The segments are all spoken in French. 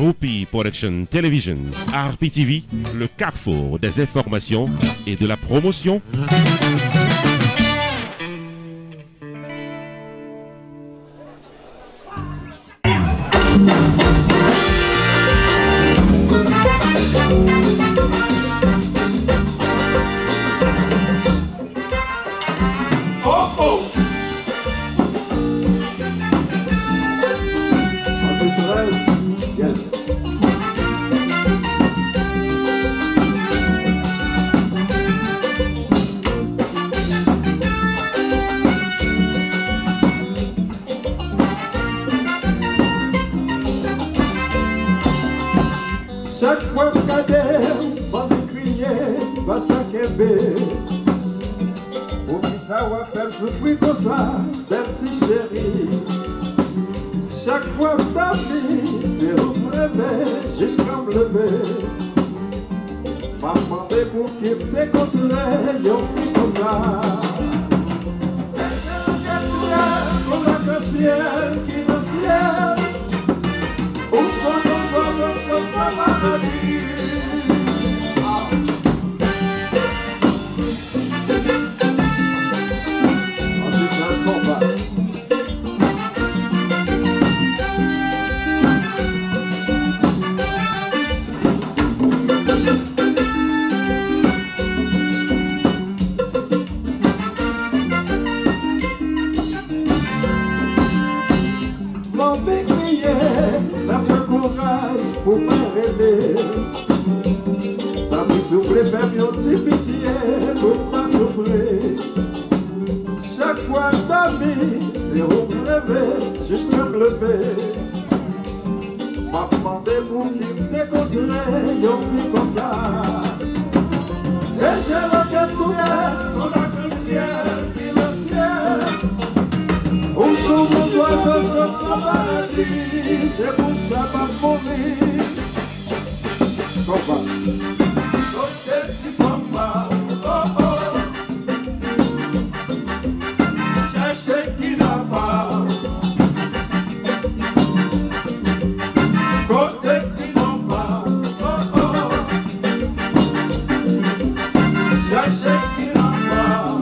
Rupi Production Television, RPTV, le carrefour des informations et de la promotion. Chaque fois que je va crier, va s'inquiéter. Pour qui ça va faire souffrir comme ça, des petits chéris. Chaque fois que ta vie, c'est un rêve, jusqu'à me lever. M'a demandé pour qu'il te contrôle, yon fit comme ça. Comme la ciel qui dans le ciel. Où sont pas maladie. On dit ça se combat. Mon béquillé n'a pas courage pour m'arrêter. T'as pris souffler, faire mon petit pitié pour pas souffrir. Chaque fois que t'as mis, c'est au rêve, juste me lever. M'a demandé pour qui me décontré, yon fit comme ça. Et j'ai le cœur ouvert pour la ciel qui le ciel. Où sont nos oiseaux sur le paradis, c'est pour ça va mourir. Combat. Oh, c'est si combat. Oh, oh. Cherchez qui n'a pas. Côté si non pas. Oh, oh. Cherchez qui n'a pas.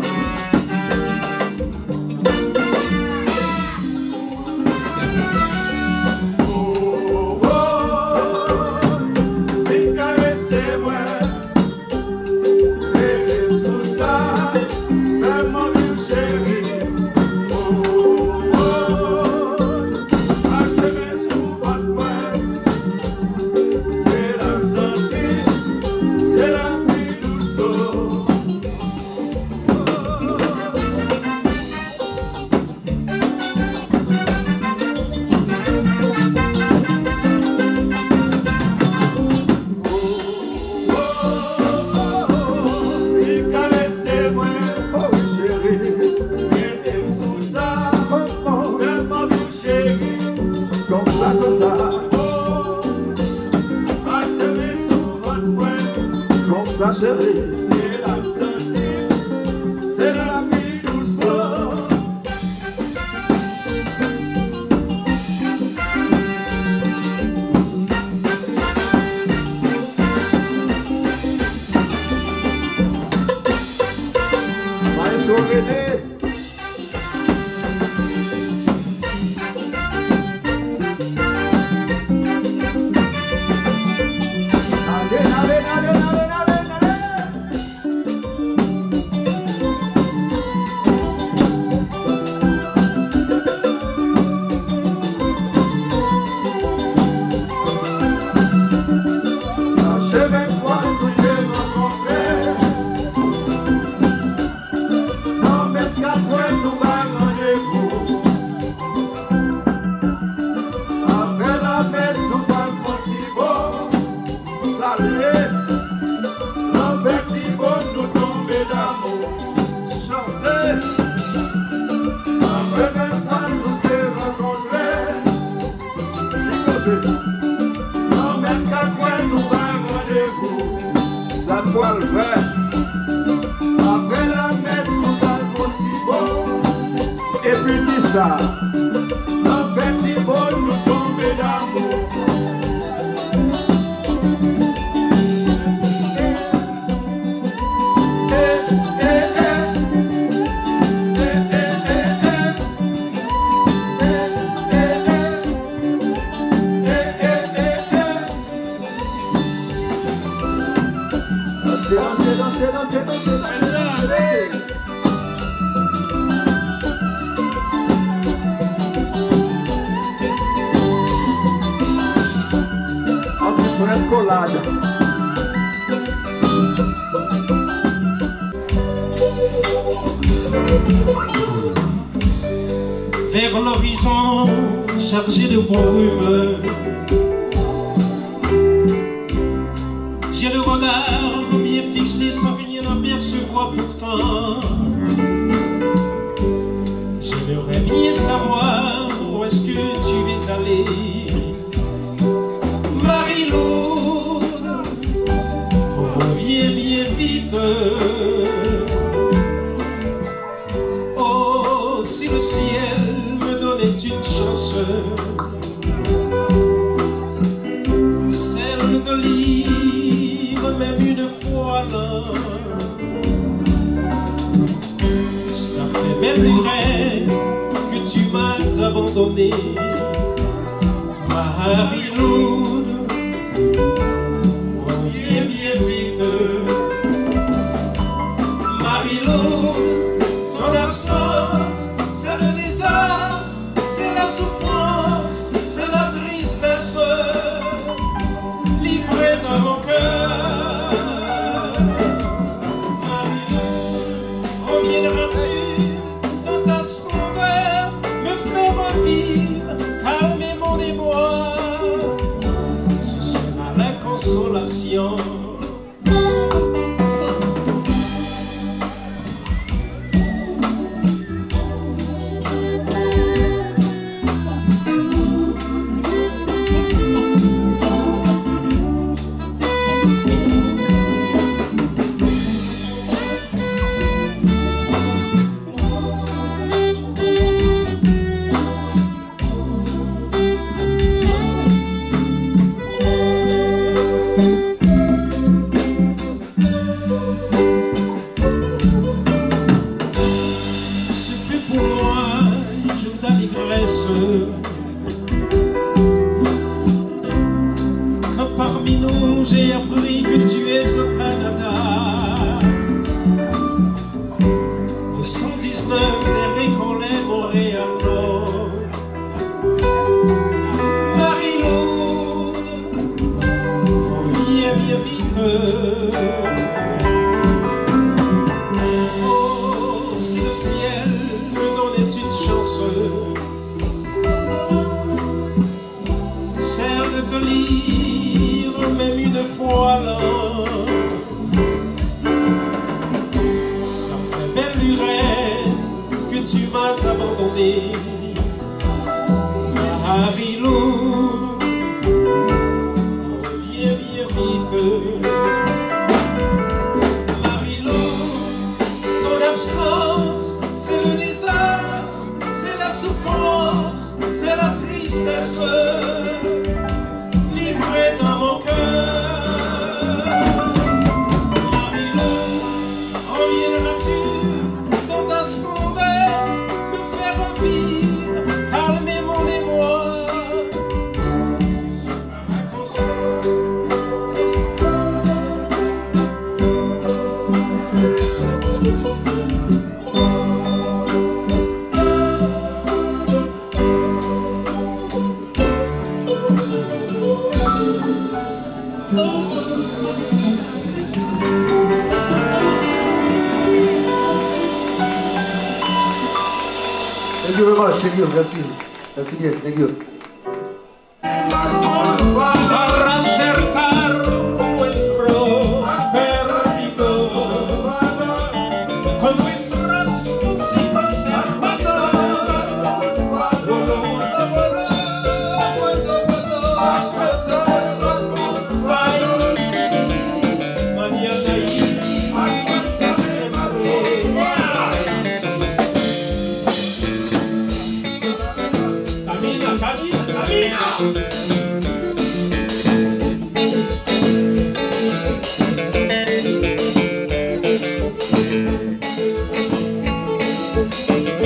Ça chérie, c'est la sensible, c'est la vie douce. Maestro René. Ça doit le faire. Après la messe, on va le possible. Et puis dis ça. Un petit bon nous tomber d'amour. frescolada. Vers l'horizon chargé de brume, j'ai le regard bien fixé sans rien apercevoir pourtant. J'aimerais bien savoir où est-ce que tu es allé, Marie-Lou, reviens bien vite. Oh, si le ciel me donnait une chance, celle de lire même une fois là, ça fait belle lurette que tu m'as abandonné, Marie-Lou, reviens bien vite. Marie-Lou, ton absence, c'est le désastre, c'est la souffrance, c'est la tristesse, livrée dans mon cœur. Marie-Lou, reviendras-tu dans ta splendeur, me faire revivre, calmer mon émoi? Ce sera la consolation. Quand parmi nous j'ai appris que tu es au Canada, au 119 des Récollets, Montréal-Nord. Marie-Lou, reviens bien vite. Oh, si le ciel me donnait une chance, celle de te lire même une fois là, ça fait belle lurette que tu m'as abandonné, Marie-Lou, reviens bien vite. Marie-Lou, ton absence, c'est le désastre, c'est la souffrance, c'est la tristesse, livrée dans mon cœur. Marie-Lou, reviendras-tu dans ta splendeur, me faire revivre, calmer mon émoi? Ce sera ma consolation. Thank you very much. Thank you. Merci. Merci bien. Thank you. Para acercar nuestro perdido, con nuestras cositas hermanas.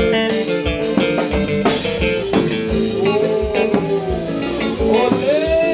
Olé!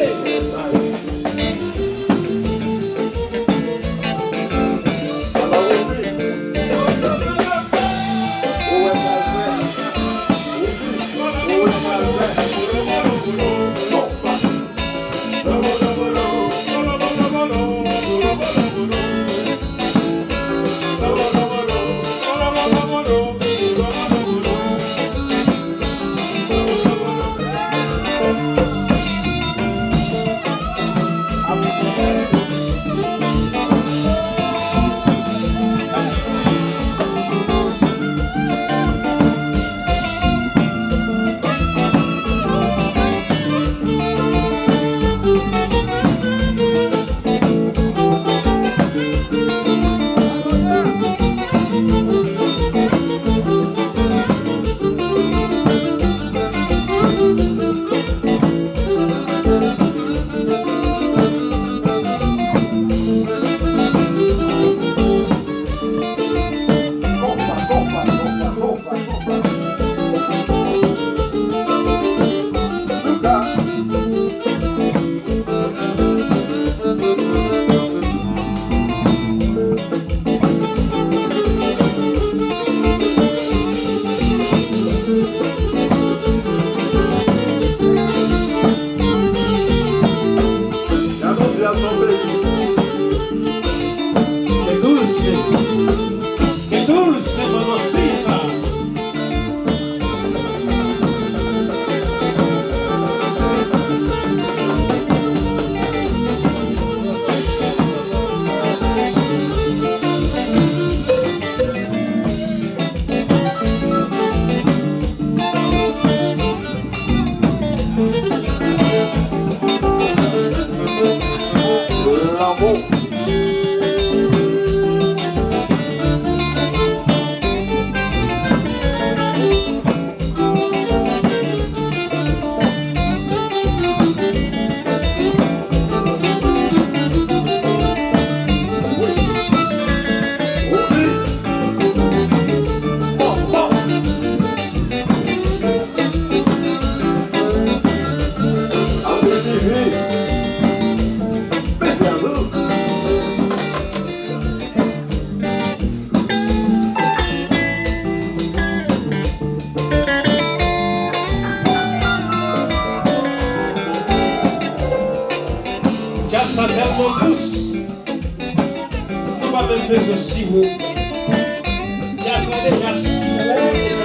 ça tellement douce. Nous pas même besoin de sirop. Il y a déjà sirop déjà.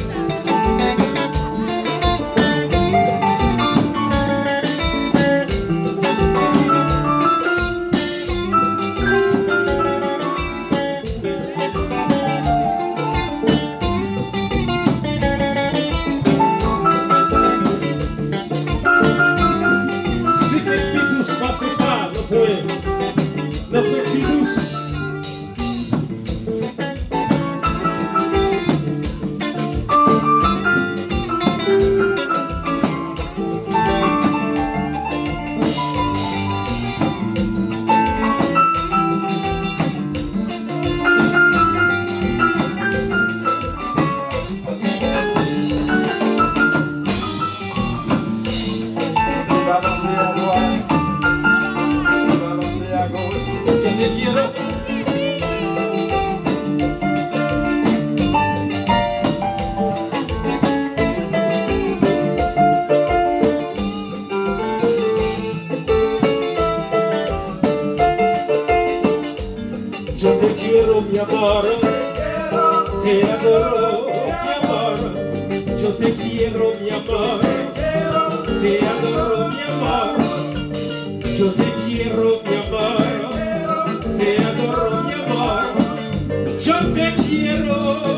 Yo te quiero, mi amor, te adoro, mi amor. Yo te quiero, mi amor, te adoro, mi amor. Yo te quiero, mi amor, te adoro, mi amor. Yo te quiero,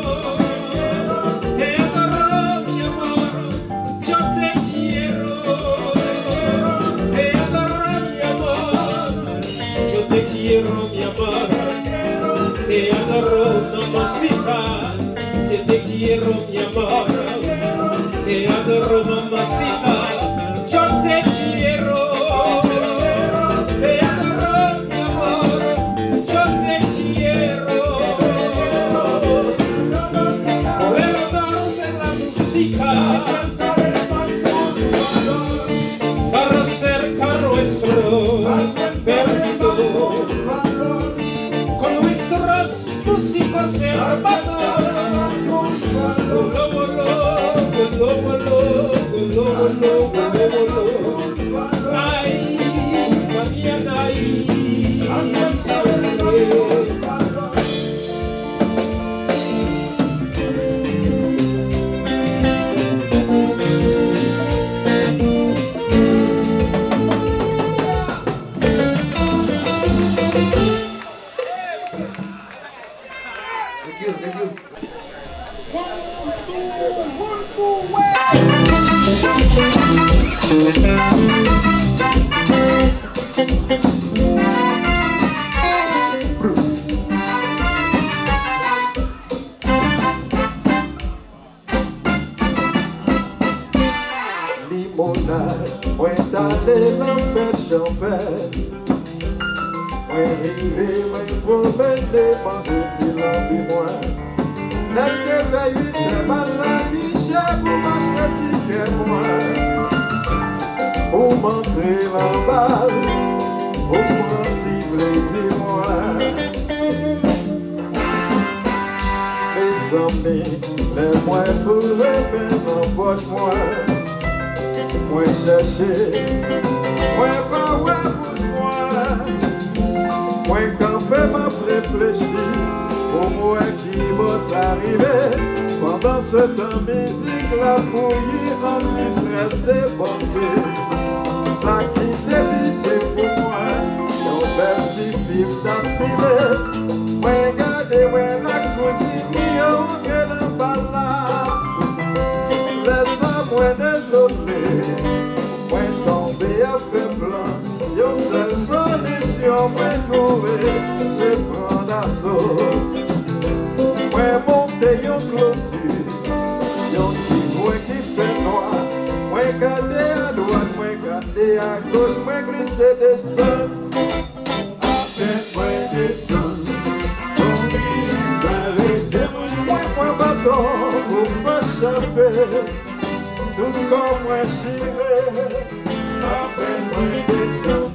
te adoro, mi amor. Yo te quiero, te adoro, mi amor. Yo te quiero, mi amor. Te adoro, mamacita, yo te quiero, mi amor. Te adoro, mamacita, yo te quiero. Te adoro, mi amor, yo te quiero. Perdón de la música para cerca nuestro perdido. Músicos hermanos, ay, mañana ahí, Limonade, moi d'aller dans fête champagne. Moi rivé, moi promener, manger du lambi moi. N'acheter veille, des maladies, chef, pour m'acheter ticket moi. Pour m'entrer en balle, pour prendre si plaisir moi. Mes amis, les moins pour revenir en poche moi. Moi chercher, moi pas ouais pousse-moi. Moi quand fait m'a réfléchi, pour moi qui bosse arriver. Pendant ce temps musique la fouille en stress débordé. Ça qui t'évite pour moi, yon petit film d'affilée. Moi regardez, moi la cousine, yon qu'elle en balade. Laisse-moi désolé. Moi tomber à fait blanc, yon seule solution moi trouver, c'est prendre assaut. Moi monter yon clôture, yon petit bois qui fait noir. Moi garder à droite, moi garder à gauche, moi glisser descendre. Après moi descendre, moi bâton pour m'échapper. Tout comme moi chiré, après moi descend.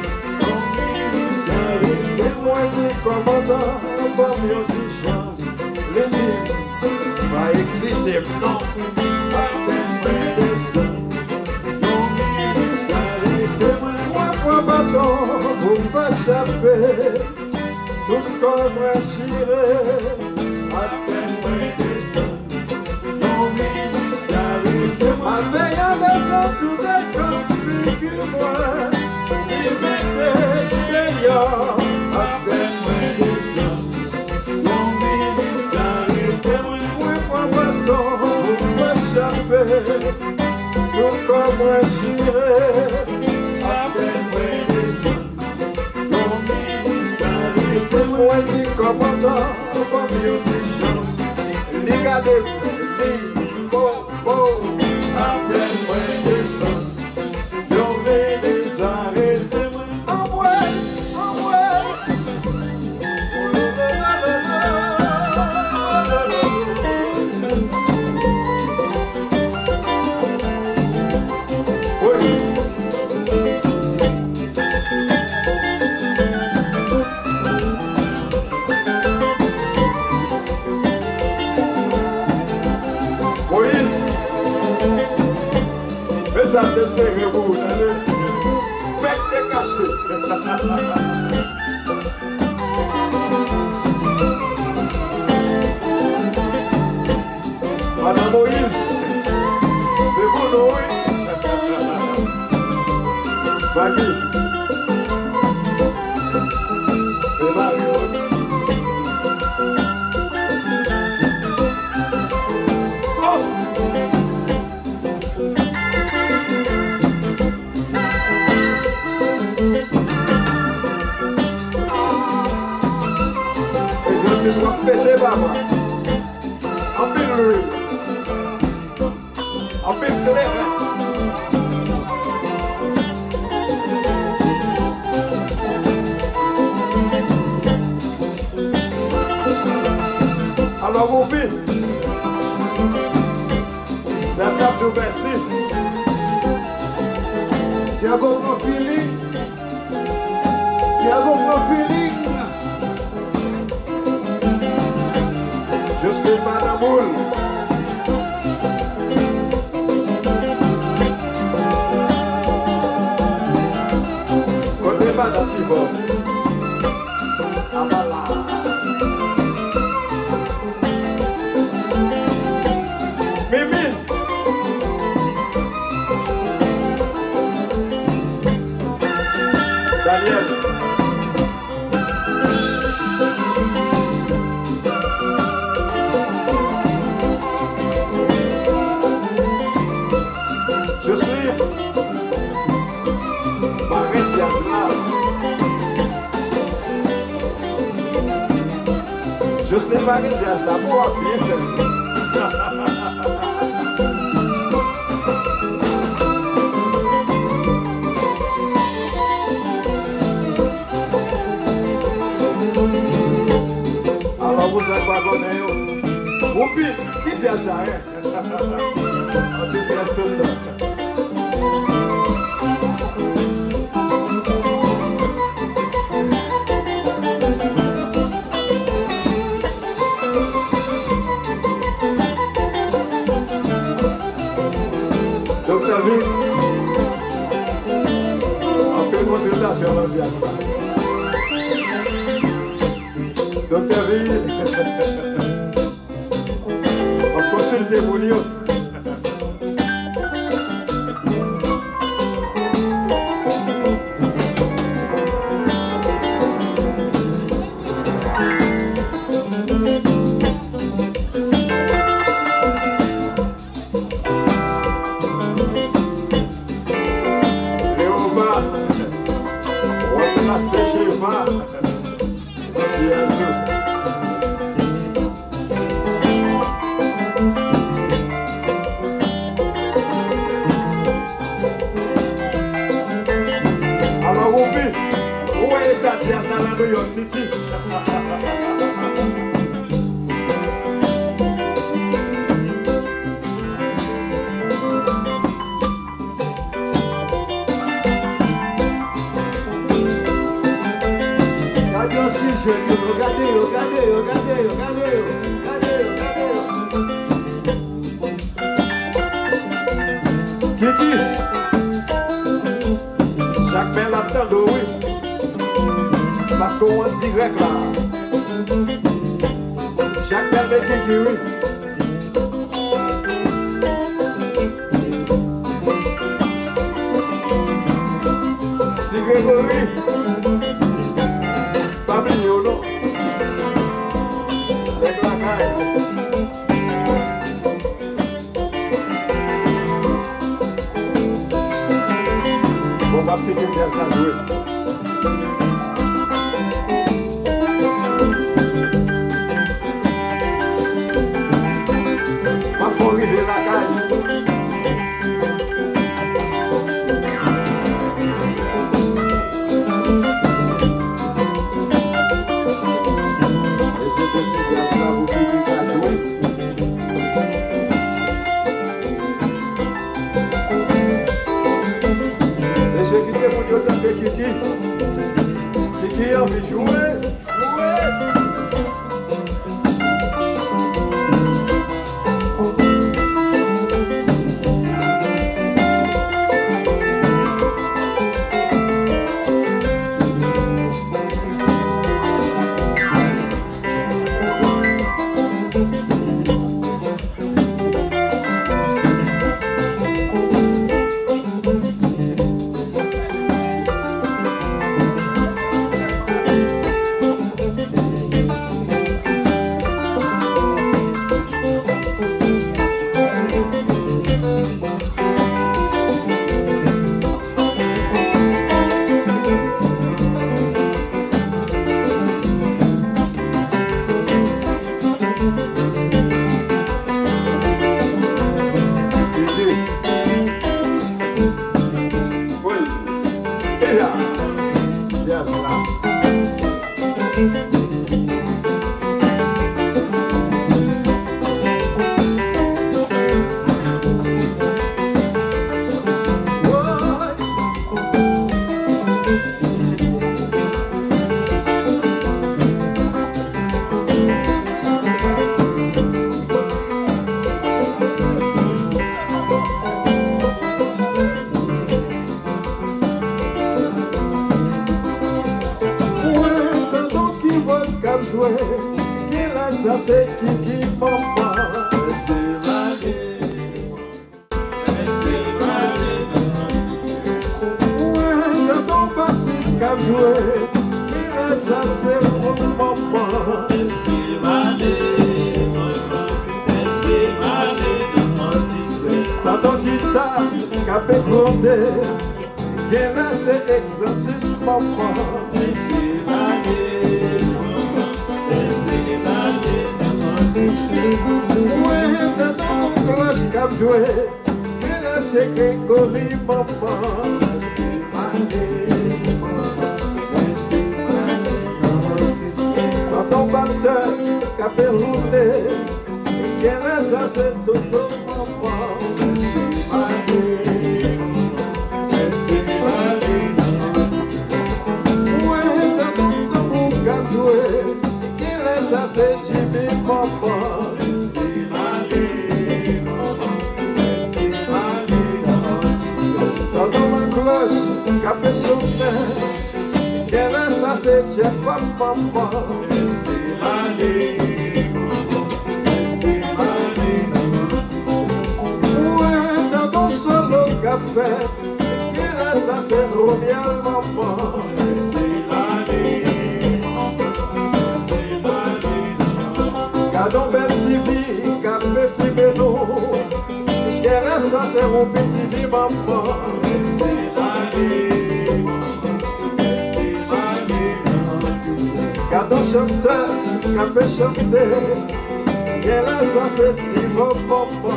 C'est moi qui commandant, bon mieux de chance. Les livres, pas excité, non. Après moi descend. C'est moi bâton, pas échapper, tout comme un chiré, à peine moins descendre, non mais ça arrête. À peine un descend, tout est comme figure-moi, il m'était d'ailleurs, à peine moins descendre, non mais ça arrête. Moi, maintenant, pour pas échapper, tout comme un chiré, à peine moins descendre, non mais ça arrête. Moi, dis commandant, pas mieux de chance, les gars de à peine moins descendre, non mais les arrêter. En moi, Moïse, mais ça te serre vous, faites des cachets. Madame Moïse, c'est vous, non, oui? Maggie, c'est Mario. Exotisme pété, maman. En pile l'huile. En pile clair. Alors, mon fils, ça se tape sur merci. C'est un bon feeling. C'est un bon feeling. Je suis pas la boule. Côté pas dans petit bon. Ah bah là. Mimi. Daniel. Je suis Marie Diaslav. Je suis Marie Diaslav. Pour bien fait. Alors vous êtes pas connus. Mon fils, qui dit ça, hein? On dit c'est tout le temps. Docteur Ville, on fait une consultation dans le diaspora. Docteur Ville, on consulte des bouillons. Léoma, on va sécher le vin. Alors, Whoopi, où est ta jazz dans la New York City? Regardez. Kiki, Jacques Bel attend, oui. Parce qu'on est en direct là. Jacques Calvé qui oui. Si Grégory, pas mignon non. Avec la caille. On va piquer des à jouer. Arriver la caille. Et c'est de ces gars-là vous finissez à jouer. Et j'ai quitté mon dieu d'appeler Kiki. Kiki a envie de jouer. Ça c'est Kiki Maman. Ouais, dans ton bassiste qu'a joué, ça c'est mon maman. Ça ton guitare qu'a fait gronder, là c'est exotique maman. Ouais, dans mon cloche qu'a joué, là c'est Grégory maman. Dans ton batteur qu'a fait rouler, là ça c'est Toto maman. Ouais, dans ton tambour qu'a joué, ça c'est Jimmy Papa. Ça dans ma cloche, capé son nez. Ça c'est Jeff Papa. Ouais, dans ton solo café. Ça c'est Romial Maman. Gardons belle TV, café fumé-nous. Quel est ça, c'est mon petit vie, maman. Gardons chanteur, café chanté. Quel est ça, c'est Tivo, maman.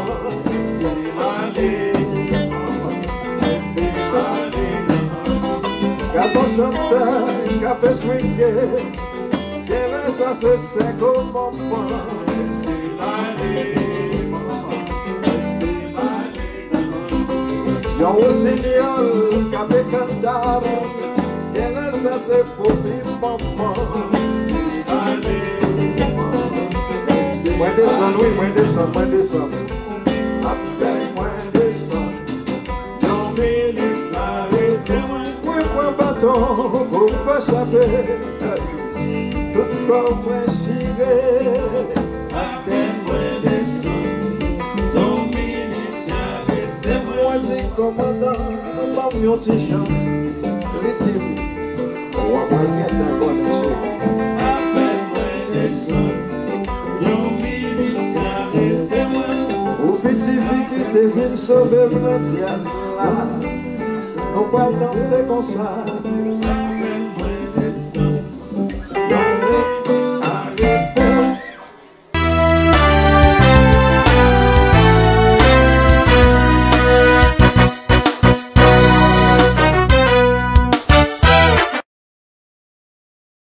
Gardons chanteur, café swingé. Quel est ça, c'est Sego, maman. Yo rossignol, capé cantar. Quel est ça, c'est pour vivre, maman. Moins descend, oui, moins descend, moins descend. Après, moins descend. Non, mais il s'arrête, oui, prends bâton pour pas échapper. Tout comme moi chiré. À peine moins descendre, ton initial c'est Moi dis commandant, nous avons une petite chance. L'étime, on va moyen d'un bon échec. à peine moins descendre, ton initial c'est moi. Ou petit vie qui te vient sauver mon diaz là. On va danser comme ça.